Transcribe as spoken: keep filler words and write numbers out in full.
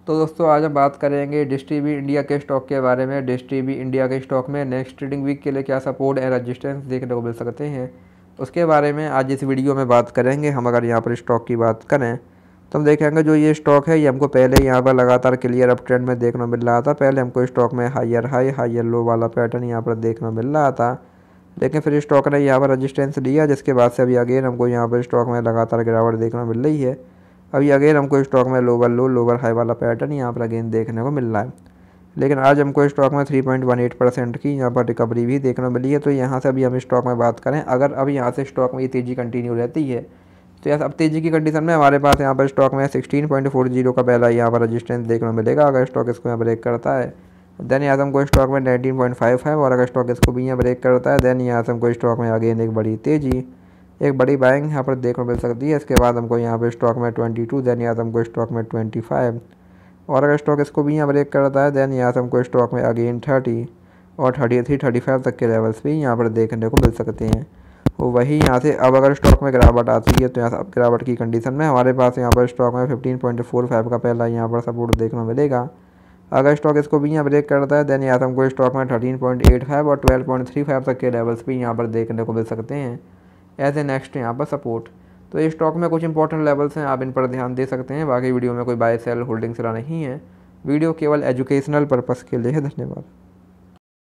तो दोस्तों आज हम बात करेंगे डिस्ट्रीबी इंडिया के स्टॉक के बारे में। डिस्ट्रीबी इंडिया के स्टॉक में नेक्स्ट ट्रेडिंग वीक के लिए क्या सपोर्ट एंड रेजिस्टेंस देखने को मिल सकते हैं, उसके बारे में आज इस वीडियो में बात करेंगे। हम अगर यहाँ पर स्टॉक की बात करें तो हम देखेंगे जो ये स्टॉक है ये हमको पहले यहाँ पर लगातार क्लियर अप ट्रेंड में देखने को मिल रहा था। पहले हमको स्टॉक में हायर हाई हायर लो वाला पैटर्न यहाँ पर देखने को मिल रहा था, लेकिन फिर स्टॉक ने यहाँ पर रजिस्टेंस लिया, जिसके बाद से अभी अगेन हमको यहाँ पर स्टॉक में लगातार गिरावट देखने को मिल रही है। अभी अगेन हमको स्टॉक में लोअर लो लोअर हाई वाला पैटर्न यहाँ पर अगेन देखने को मिल रहा है। लेकिन आज हमको स्टॉक में three point one eight percent की यहाँ पर रिकवरी भी देखने को मिली है। तो यहाँ से अभी हम स्टॉक में बात करें, अगर अब यहाँ से स्टॉक में ये तेज़ी कंटिन्यू रहती है तो यहाँ अब तेज़ी की कंडीशन में हमारे पास यहाँ पर स्टॉक में सिक्सटीन पॉइंट फोर जीरो का पहला यहाँ पर रजिस्टेंस देखने को मिलेगा। अगर स्टॉक इसको यहाँ ब्रेक करता है देन यहाँ से हमको स्टॉक में नाइनटीन पॉइंट फाइव फाइव, और अगर स्टॉक इसको भी यहाँ ब्रेक करता है देन यहाँ से हमको स्टॉक में अगेन एक बड़ी तेज़ी एक बड़ी बाइंग यहाँ पर देखने को मिल सकती है। इसके बाद हमको यहाँ पर स्टॉक में ट्वेंटी टू, देन यहाँ से हमको स्टॉक में ट्वेंटी फाइव, और अगर स्टॉक इसको भी यहाँ ब्रेक करता है देन यहाँ से हमको स्टॉक में अगेन थर्टी और थर्टी थ्री थर्टी फाइव तक के लेवल्स भी यहाँ पर देखने को मिल सकते हैं। तो वही यहाँ से अब अगर स्टॉक में गिरावट आती है तो यहाँ से अब गिरावट की कंडीशन में हमारे पास यहाँ पर स्टॉक में फिफ्टीन पॉइंट फोर फाइव का पहला यहाँ पर सपोर्ट देखने को मिलेगा। अगर स्टॉक इसको भी यहाँ ब्रेक करता है देन यहाँ से हमको स्टॉक में थर्टीन पॉइंट एट फाइव और ट्वेल्व पॉइंट थ्री फाइव तक के लेवल्स भी यहाँ पर देखने को मिल सकते हैं एज ए नेक्स्ट यहाँ पर सपोर्ट। तो ये स्टॉक में कुछ इंपॉर्टेंट लेवल्स हैं, आप इन पर ध्यान दे सकते हैं। बाकी वीडियो में कोई बाय सेल होल्डिंग्स नहीं है, वीडियो केवल एजुकेशनल पर्पस के लिए है। धन्यवाद।